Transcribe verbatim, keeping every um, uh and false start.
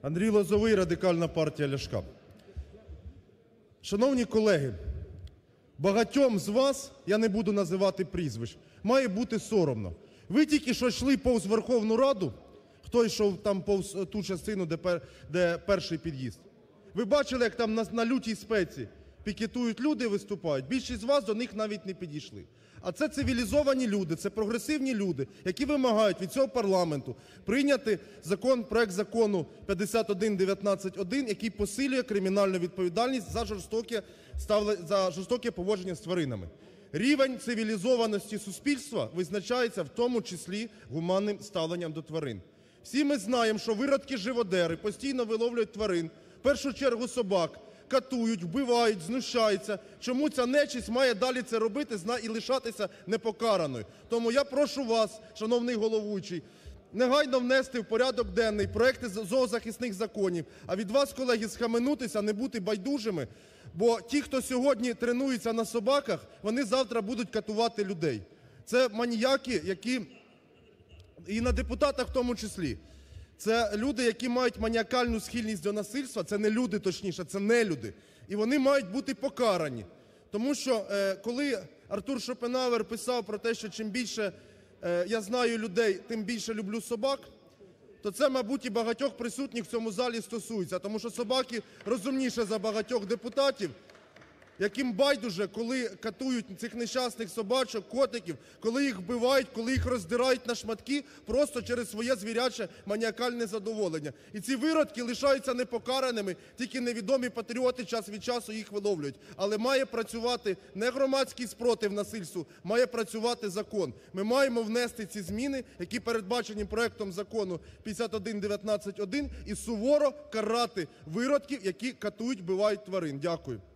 Андрій Лозовий, Радикальна партія Ляшка. Шановні колеги, багатьом з вас, я не буду називати прізвищ, має бути соромно. Ви тільки що йшли повз Верховну Раду, хто йшов там повз ту частину, де, пер, де перший під'їзд. Ви бачили, як там на, на лютій спеці пікетують люди, виступають. Більшість з вас до них навіть не підійшли. А це цивілізовані люди, це прогресивні люди, які вимагають від цього парламенту прийняти закон, проект закону п'ятдесят один дев'ятнадцять один, який посилює кримінальну відповідальність за жорстоке, за жорстоке поводження з тваринами. Рівень цивілізованості суспільства визначається в тому числі гуманним ставленням до тварин. Всі ми знаємо, що виродки-живодери постійно виловлюють тварин, в першу чергу собак, катують, вбивають, знущаються. Чому ця нечисть має далі це робити і лишатися непокараною? Тому я прошу вас, шановний головуючий, негайно внести в порядок денний проекти зоозахисних законів. А від вас, колеги, схаменутися, не бути байдужими, бо ті, хто сьогодні тренується на собаках, вони завтра будуть катувати людей. Це маніяки, які і на депутатах в тому числі. Це люди, які мають маніакальну схильність до насильства, це не люди, точніше, це нелюди. І вони мають бути покарані. Тому що, е, коли Артур Шопенгауер писав про те, що чим більше е, я знаю людей, тим більше люблю собак, то це, мабуть, і багатьох присутніх в цьому залі стосується. Тому що собаки розумніші за багатьох депутатів, яким байдуже, коли катують цих нещасних собачок, котиків, коли їх вбивають, коли їх роздирають на шматки просто через своє звіряче маніакальне задоволення. І ці виродки лишаються непокараними, тільки невідомі патріоти час від часу їх виловлюють. Але має працювати не громадський спротив насильству, має працювати закон. Ми маємо внести ці зміни, які передбачені проектом закону п'ятдесят один дев'ятнадцять один, і суворо карати виродків, які катують, вбивають тварин. Дякую.